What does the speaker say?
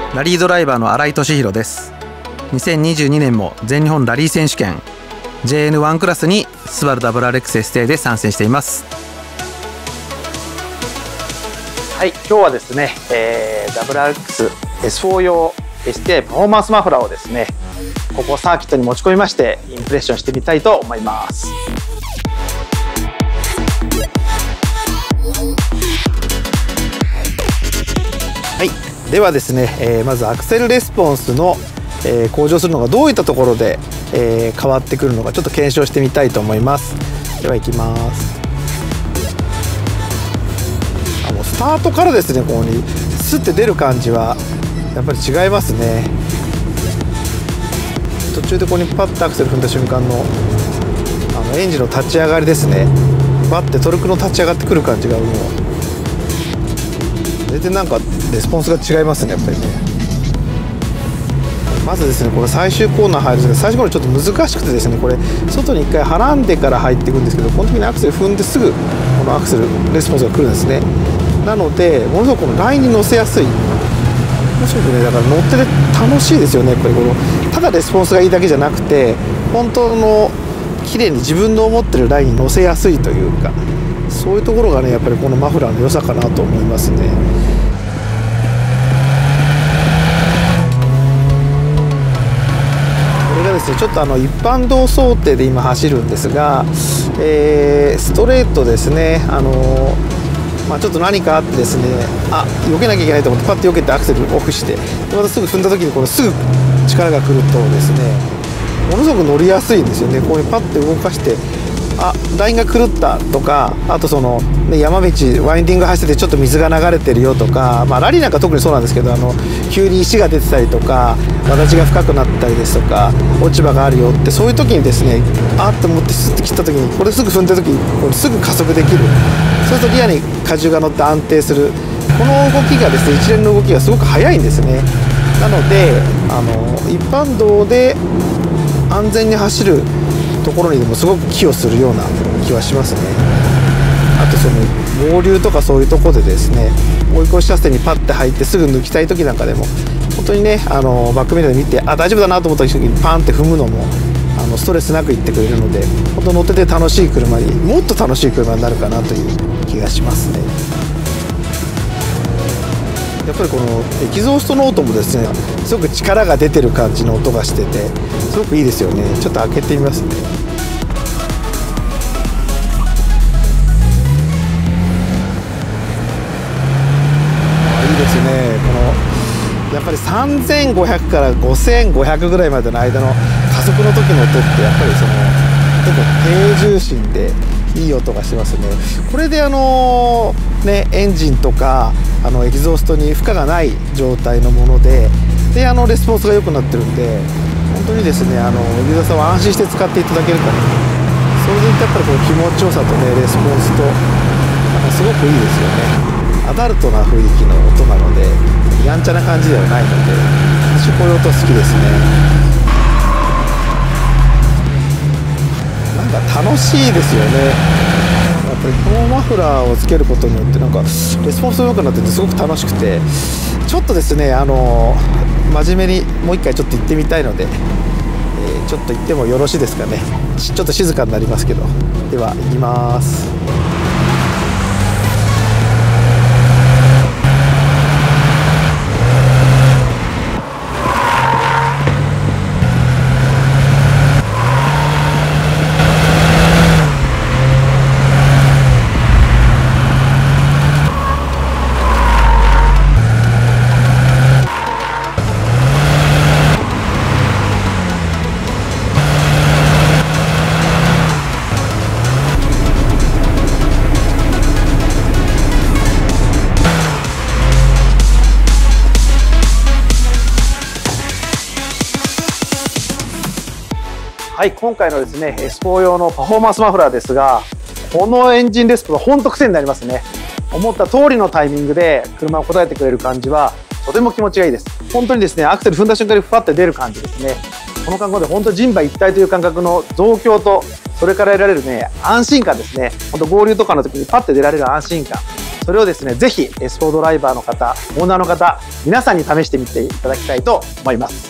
ラリードライバーの新井俊弘です。2022年も全日本ラリー選手権 JN1 クラスにスバル WRX-ST で参戦しています。はい、今日はですね、WRX-S4 用 STI パフォーマンスマフラーをですね、ここサーキットに持ち込みましてインプレッションしてみたいと思います。はい、ではですね、まずアクセルレスポンスの、向上するのがどういったところで、変わってくるのかちょっと検証してみたいと思います。では行きます。もうスタートからですね、ここにスッて出る感じはやっぱり違いますね。途中でここにパッとアクセル踏んだ瞬間のエンジンの立ち上がりですね、バッてトルクの立ち上がってくる感じがもう全然なんかレスポンスが違いますね、やっぱりね。まずですね、これ最終コーナー入るんですけど、最初からちょっと難しくてですね、これ外に1回はらんでから入っていくんですけど、この時にアクセル踏んですぐこのアクセルレスポンスが来るんですね。なのでものすごくこのラインに乗せやすい、ものすごくね、だから乗ってて楽しいですよね。やっぱりこのただレスポンスがいいだけじゃなくて、本当の綺麗に自分の思ってるラインに乗せやすいというか、そういうところがね、やっぱりこのマフラーの良さかなと思いますね。これがですね、ちょっと一般道想定で今走るんですが、ストレートですね、ちょっと何かあってですね、避けなきゃいけないと思ってパッと避けてアクセルオフして、またすぐ踏んだ時にこのすぐ力が来るとですね、ものすごく乗りやすいんですよね。ここにパッと動かして、ラインが狂ったとか、あとその、ね、山道ワインディング走っててちょっと水が流れてるよとか、ラリーなんか特にそうなんですけど、急に石が出てたりとか、轍が深くなったりですとか、落ち葉があるよって、そういう時にですね、と思ってスッと切った時にこれすぐ踏んだ時にこれすぐ加速できる。そうするとリアに荷重が乗って安定する。この動きがですね、一連の動きがすごく速いんですね。なので一般道で安全に走るところにでもすごく寄与するような気はしますね。あとその合流とかそういうところでですね、追い越し車線にパッて入ってすぐ抜きたい時なんかでも本当にね、バックミラーで見て大丈夫だなと思った時にパンって踏むのもストレスなくいってくれるので、本当乗ってて楽しい車に、もっと楽しい車になるかなという気がしますね。やっぱりこのエキゾーストの音もですね、すごく力が出てる感じの音がしててすごくいいですよね。ちょっと開けてみますね。いいですね。このやっぱり3500から5500ぐらいまでの間の加速の時の音ってやっぱりその結構低重心でいい音がしますね。これでエンジンとかエキゾーストに負荷がない状態のもので、レスポンスが良くなってるんで、本当にですね、ユーザーさんは安心して使っていただけるかな。それでいてやっぱりこの気持ちよさとね、レスポンスとすごくいいですよね。アダルトな雰囲気の音なので、やんちゃな感じではないので、私こういう音好きですね。なんか楽しいですよね。やっぱりこのマフラーをつけることによってなんかレスポンスが良くなっててすごく楽しくて、ちょっとですね、真面目にもう一回ちょっと行ってみたいので、ちょっと行ってもよろしいですかね。ちょっと静かになりますけど、では行きます。はい、今回のですね S4 用のパフォーマンスマフラーですが、このエンジンレスポがほんと癖になりますね。思った通りのタイミングで車を答えてくれる感じはとても気持ちがいいです。本当にですね、アクセル踏んだ瞬間にふわって出る感じですね。この感覚で本当人馬一体という感覚の増強と、それから得られるね安心感ですね。本当合流とかの時にパッて出られる安心感、そそれをですね、ぜひスポーツドライバーの方、オーナーの方、皆さんに試してみていただきたいと思います。